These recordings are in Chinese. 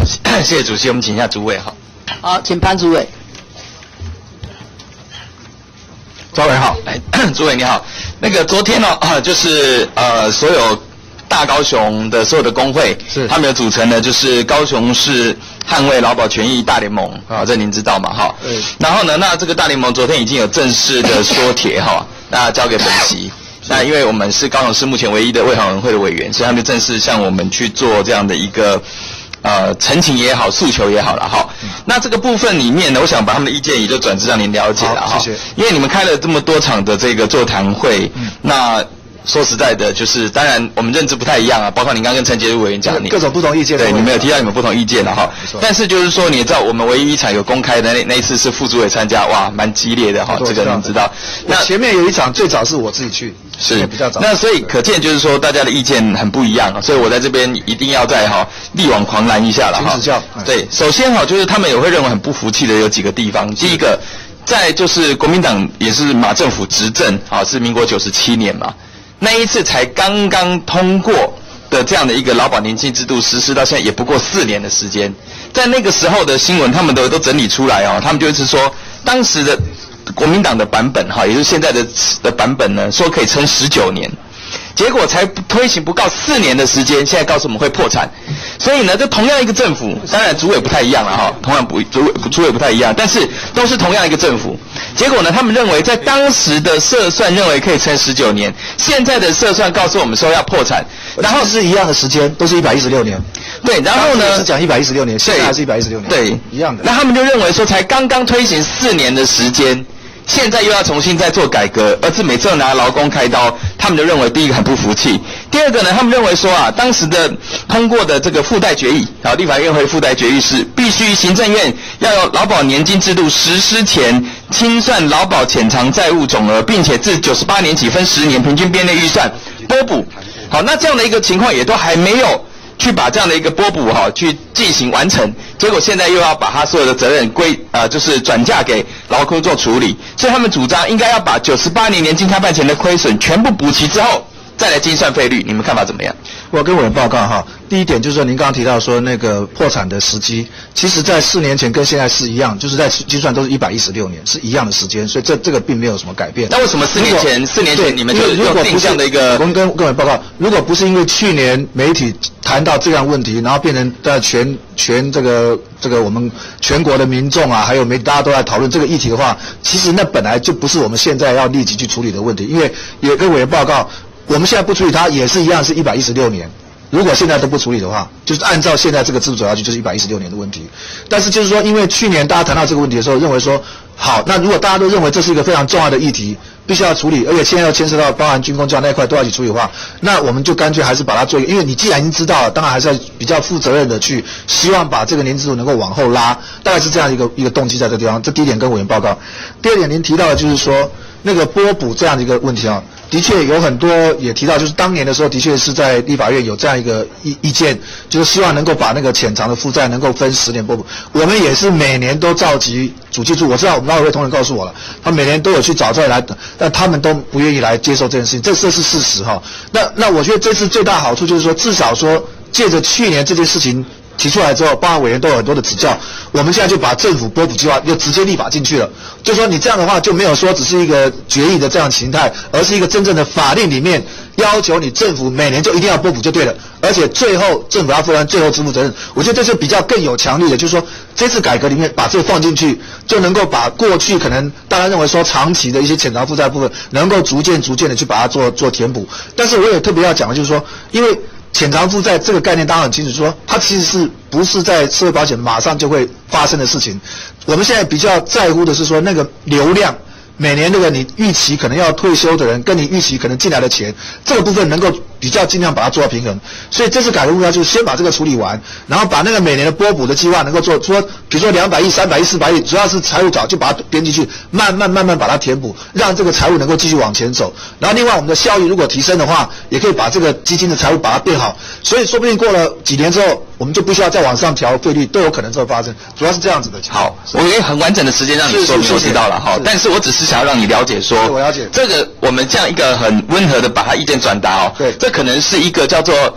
谢谢主席，我们请一下主委哈。 好，请潘主委。 主委好，主委你好。那个昨天就是所有大高雄的所有的工会，是他们有组成的就是高雄市捍卫劳保权益大联盟啊，这您知道嘛哈？然后呢，那这个大联盟昨天已经有正式的说帖哈，那交给本席。那因为我们是高雄市目前唯一的卫环委员会的委员，所以他们就正式向我们去做这样的一个陈情也好，诉求也好了哈。那这个部分里面呢，我想把他们的意见也就转至让您了解了哈。谢谢。因为你们开了这么多场的这个座谈会，那说实在的，就是当然我们认知不太一样啊，包括您刚刚跟陈杰如委员讲， 各种不同意见， 对，你们有提到你们不同意见了哈。但是就是说，你也知道，我们唯一一场有公开的那一次是副主委参加，哇，蛮激烈的哈，这个您知道。 那前面有一场最早是我自己去，是比较早。 那所以可见就是说，大家的意见很不一样啊，所以我在这边一定要再力挽狂澜一下了哈。 请指教。 对，首先就是他们也会认为很不服气的有几个地方，第一个，在就是国民党也是马政府执政是民国97年嘛。那一次才刚刚通过的这样的一个劳保年金制度实施到现在也不过4年的时间，在那个时候的新闻他们都整理出来他们就是说当时的国民党的版本也就是现在的版本呢，说可以撑19年。结果才推行不到4年的时间，现在告诉我们会破产，所以呢，就同样一个政府，当然主委不太一样了哈，同样主委不太一样，但是都是同样一个政府。结果呢，他们认为在当时的测算认为可以撑19年，现在的测算告诉我们说要破产， 然后是一样的时间，都是116年。 对，然后呢是讲116年，现在还是116年， 对， 一样的。 那他们就认为说，才刚刚推行4年的时间。现在又要重新再做改革，而是每次要拿劳工开刀，他们就认为第一个很不服气，第二个呢，他们认为说当时的通过的这个附带决议，立法院会附带决议是必须行政院要有劳保年金制度实施前清算劳保潜藏债务总额，并且自98年起分10年平均编列预算拨补。好，那这样的一个情况也都还没有去把这样的一个拨补去进行完成，结果现在又要把他所有的责任就是转嫁给劳工做处理，所以他们主张应该要把98年年金开办前的亏损全部补齐之后，再来精算费率，你们看法怎么样？ 我跟委员报告第一点就是说，您刚刚提到说那个破产的时机，其实在4年前跟现在是一样，就是在计算都是116年，是一样的时间，所以这个并没有什么改变。 那为什么4年前你们就有定向的一个？ 我们跟各位报告，如果不是因为去年媒体谈到这样问题，然后变成全这个我们全国的民众还有媒体大家都在讨论这个议题的话，其实那本来就不是我们现在要立即去处理的问题，因为也跟委员报告，我们现在不处理它也是一样是116年。如果现在都不处理的话，就是按照现在这个制度走下去，就是116年的问题。但是就是说，因为去年大家谈到这个问题的时候，认为说，好，那如果大家都认为这是一个非常重要的议题，必须要处理，而且现在要牵涉到包含军公教那一块都要一起处理的话，那我们就干脆还是把它做一个，因为你既然已经知道了，当然还是要比较负责任的去，希望把这个年制度能够往后拉，大概是这样一个动机在这个地方。这第一点跟委员报告。第二点，您提到的就是说那个拨补这样的一个问题的确有很多也提到，就是当年的时候的确是在立法院有这样一个意见，就是希望能够把那个潜藏的负债能够分10年拨补。我们也是每年都召集主计处，我知道我们劳委会同仁告诉我了，他每年都有去找这来，但他们都不愿意来接受这件事情，这是事实那我觉得这次最大好处就是说，至少说借着去年这件事情提出来之后，包含委员都有很多的指教，我们现在就把政府拨补计划就直接立法进去了。就说你这样的话就没有说只是一个决议的这样的形态，而是一个真正的法令里面要求你政府每年就一定要拨补就对了，而且最后政府要负担最后支付责任。我觉得这是比较更有强力的，就是说这次改革里面把这个放进去，就能够把过去可能大家认为说长期的一些潜藏负债部分，能够逐渐的去把它做填补。但是我也特别要讲的就是说，因为潜藏负债这个概念大家很清楚，说它其实是不是在社会保险马上就会发生的事情。我们现在比较在乎的是说那个流量，每年那个你预期可能要退休的人跟你预期可能进来的钱，这个部分能够比较尽量把它做到平衡。所以这次改革目标就是先把这个处理完，然后把那个每年的拨补的计划能够做说，比如说200亿、300亿、400亿，主要是财务早就把它编进去，慢慢把它填补，让这个财务能够继续往前走。然后另外我们的效益如果提升的话，也可以把这个基金的财务把它变好。所以说不定过了几年之后，我们就不需要再往上调费率，都有可能这会发生，主要是这样子的。 好，我有很完整的时间让你说明，我知道了哈。但是我只是想要让你了解说， 我了解这个我们这样一个很温和的把他意见转达对，这可能是一个叫做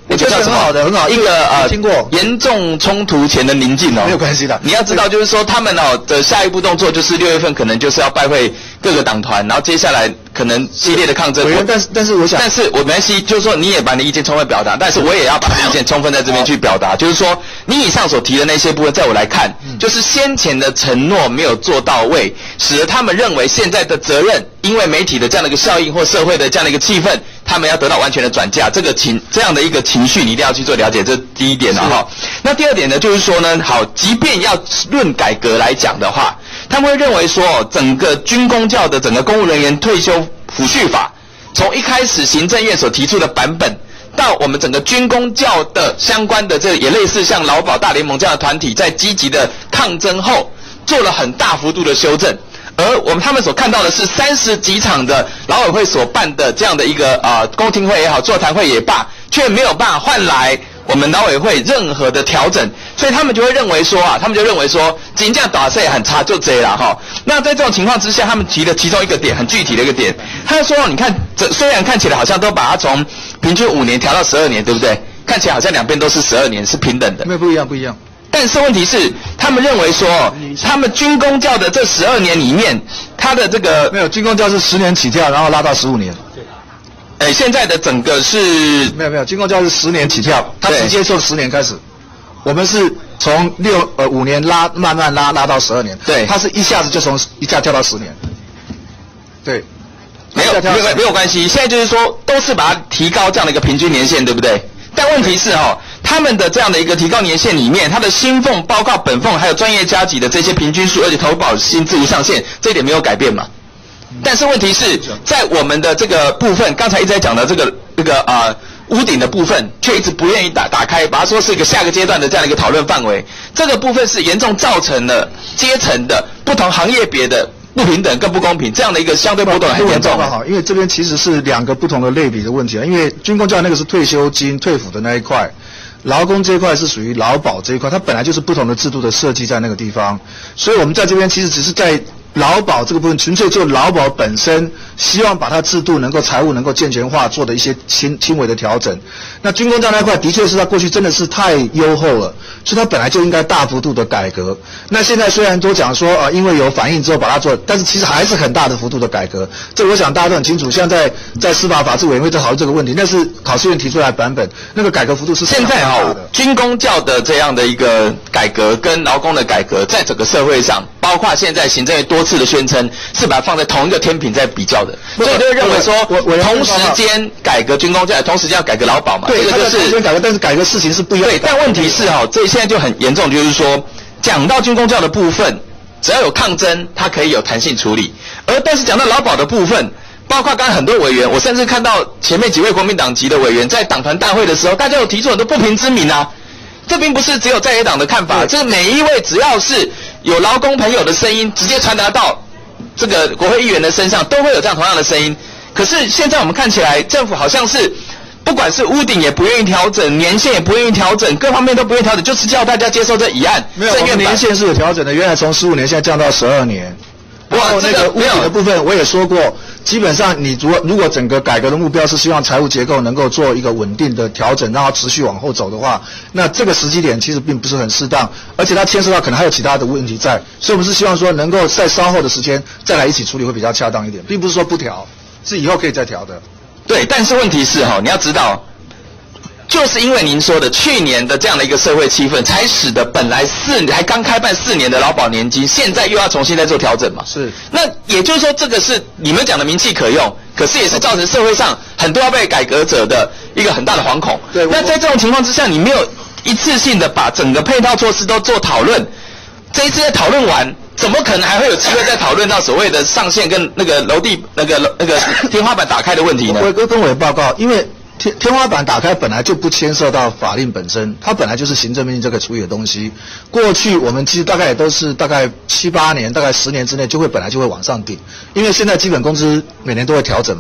我觉得很好的，很好。 一个听过严重冲突前的宁静哦， 没有关系的。 你要知道，就是说他们的下一步动作就是6月份可能就是要拜会各个党团，然后接下来可能激烈的抗争。 但是我想， 但是我没关系，就是说你也把你的意见充分表达，但是我也要把意见充分在这边去表达，就是说你以上所提的那些部分，在我来看，就是先前的承诺没有做到位，使得他们认为现在的责任，因为媒体的这样的一个效应或社会的这样的一个气氛，他们要得到完全的转嫁。这样的一个情绪，你一定要去做了解，这是第一点了哈。那第二点呢，就是说呢，好，即便要论改革来讲的话，他们会认为说，整个军公教的整个公务人员退休抚恤法，从一开始行政院所提出的版本，到我们整个军公教的相关的这也类似像劳保大联盟这样的团体，在积极的抗争后，做了很大幅度的修正。而他们所看到的是30几场的劳委会所办的这样的一个公听会也好，座谈会也罢，却没有办法换来我们劳委会任何的调整，所以他们就认为说，金价打势也很差，就这啦哈。那在这种情况之下，他们提的其中一个点，很具体的一个点，他说，你看，虽然看起来好像都把它从平均5年调到12年，对不对？看起来好像两边都是12年，是平等的。 没有，不一样。 但是问题是，他们认为说，他们军公教的这12年里面，他的这个没有军公教是10年起跳，然后拉到15年。 现在的整个是没有，军公教是10年起跳，他直接从10年开始，我们是从5年慢慢拉到12年， 对， 他是一下子就从一下跳到10年，对， 没有关系，现在就是说都是把它提高这样的一个平均年限，对不对？但问题是他们的这样的一个提高年限里面，他的薪俸包括本俸还有专业加级的这些平均数，而且投保薪资无上限，这一点没有改变嘛？但是问题是在我们的这个部分，刚才一直在讲的这个屋顶的部分，却一直不愿意打开，把它说是一个下个阶段的这样的一个讨论范围。这个部分是严重造成了阶层的不同行业别的不平等更不公平，这样的一个相对波动很严重。 好，因为这边其实是2个不同的类比的问题啊。因为军公教那个是退休金退抚的那一块，劳工这一块是属于劳保这一块，它本来就是不同的制度的设计在那个地方，所以我们在这边其实只是在劳保这个部分，纯粹就劳保本身，希望把它制度能够财务能够健全化，做的一些轻微的调整。那军公教那块的确是它过去真的是太优厚了，所以它本来就应该大幅度的改革。那现在虽然都讲说因为有反应之后把它做，但是其实还是很大的幅度的改革。这我想大家都很清楚。像在司法法制委员会在讨论这个问题，那是考试院提出来的版本，那个改革幅度是现在军公教的这样的一个改革跟劳工的改革，在整个社会上，包括现在行政院多次的宣称是把它放在同一个天平在比较的，所以就会认为说，同时间改革军公教，同时间要改革劳保嘛， 对， 这个就是改革，但是改革事情是不一样的。 对，但问题是这现在就很严重，就是说，讲到军公教的部分，只要有抗争，它可以有弹性处理，但是讲到劳保的部分，包括刚才很多委员，我甚至看到前面几位国民党籍的委员在党团大会的时候，大家有提出很多不平之鸣啊。这并不是只有在野党的看法，这是每一位只要是有劳工朋友的声音，直接传达到这个国会议员的身上，都会有这样同样的声音。可是现在我们看起来，政府好像是不管是屋顶也不愿意调整，年限也不愿意调整，各方面都不愿意调整，就是叫大家接受这议案。 没有，我们年限是有调整的，原来从15年现在降到12年。然后那个屋顶的部分我也说过，基本上你如果整个改革的目标是希望财务结构能够做一个稳定的调整，让它持续往后走的话，那这个时机点其实并不是很适当，而且它牵涉到可能还有其他的问题在，所以我们是希望说能够在稍后的时间再来一起处理会比较恰当一点，并不是说不调，是以后可以再调的。 对，但是问题是你要知道，就是因为您说的去年的这样的一个社会气氛，才使得本来还刚开办4年的劳保年金，现在又要重新再做调整嘛。 是。 那也就是说，这个是你们讲的名气可用，可是也是造成社会上很多要被改革者的一个很大的惶恐。 对。 那在这种情况之下，你没有一次性的把整个配套措施都做讨论，这一次再讨论完，怎么可能还会有机会再讨论到所谓的上限跟那个楼地那个天花板打开的问题呢？ 我跟委报告，因为天花板打开本来就不牵涉到法令本身，它本来就是行政命令这个处理的东西。过去我们其实大概也都是大概7、8年，大概10年之内本来就会往上顶，因为现在基本工资每年都会调整嘛。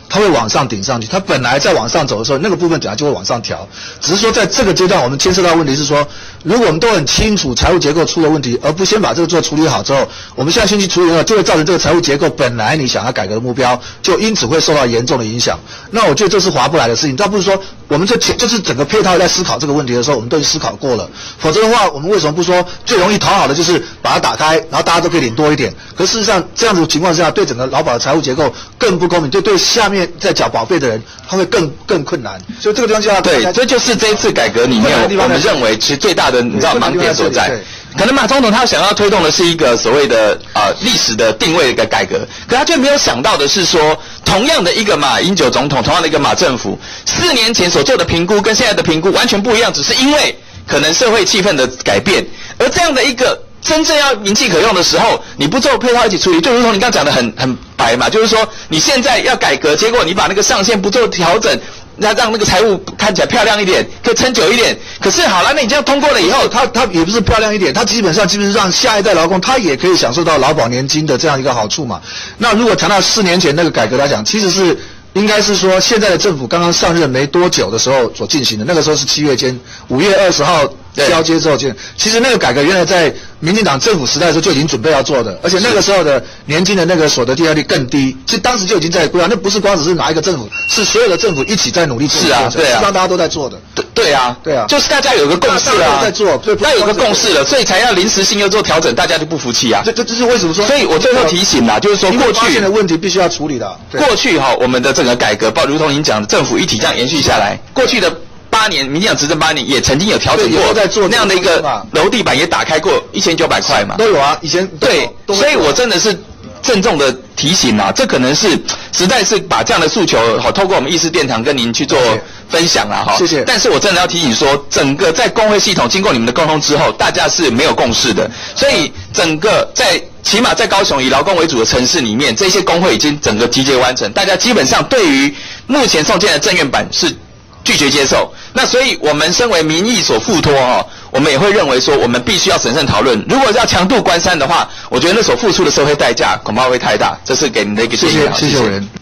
它会往上顶上去，它本来在往上走的时候，那个部分本来就会往上调。只是说在这个阶段，我们牵涉到的问题是说，如果我们都很清楚财务结构出了问题，而不先把这个做处理好之后，我们现在先去处理的话，就会造成这个财务结构本来你想要改革的目标，就因此会受到严重的影响。那我觉得这是划不来的事情。倒不是说我们就是整个配套在思考这个问题的时候，我们都已经思考过了。否则的话，我们为什么不说最容易讨好的就是把它打开，然后大家都可以领多一点？可事实上，这样子的情况下，对整个劳保的财务结构更不公平，对下面在缴保费的人，他会更困难。所以这个地方就要对，这就是这一次改革里面我们认为其实最大的你知道盲点所在。可能马总统他想要推动的是一个所谓的历史的定位的一个改革，可他却没有想到的是说，同样的一个马英九总统，同样的一个马政府，4年前所做的评估跟现在的评估完全不一样，只是因为可能社会气氛的改变，而这样的一个真正要名气可用的时候，你不做配套一起处理，就如同你刚讲的很白嘛，就是说你现在要改革，结果你把那个上限不做调整。让那个财务看起来漂亮一点，可以撑久一点。可是好了，那你这样通过了以后， 它也不是漂亮一点，它基本上让下一代劳工他也可以享受到劳保年金的这样一个好处嘛。那如果谈到4年前那个改革来讲，其实是应该是说现在的政府刚刚上任没多久的时候所进行的，那个时候是7月间，5月20号交接之后进。其实那个改革原来在民进党政府时代的时候就已经准备要做的，而且那个时候的年金的那个所得替代率更低，其实当时就已经在规划，那不是光只是哪一个政府，是所有的政府一起在努力做的。 是啊，对啊， 实际上大家都在做的。 对啊，就是大家有个共识啊， 在做， 那有个共识了，所以才要临时性又做调整，大家就不服气啊。 这是为什么说？ 所以我最后提醒啦，就是说过去的问题必须要处理的。 过去我们的整个改革，如同您讲的，政府一体这样延续下来，过去的8年，民进党执政8年也曾经有调整过， 在做那样的一个楼地板也打开过1900块嘛， 都有啊，以前对，所以我真的是郑重的提醒啊，这可能是实在是把这样的诉求透过我们议事殿堂跟您去做分享啦谢谢。 但是我真的要提醒说，整个在工会系统经过你们的沟通之后，大家是没有共识的，所以整个起码在高雄以劳工为主的城市里面，这些工会已经整个集结完成，大家基本上对于目前送件的政院版是拒绝接受。那所以我们身为民意所付托我们也会认为说，我们必须要审慎讨论。如果要强渡关山的话，我觉得那所付出的社会代价恐怕会太大。这是给您的一个建议。 谢谢委员。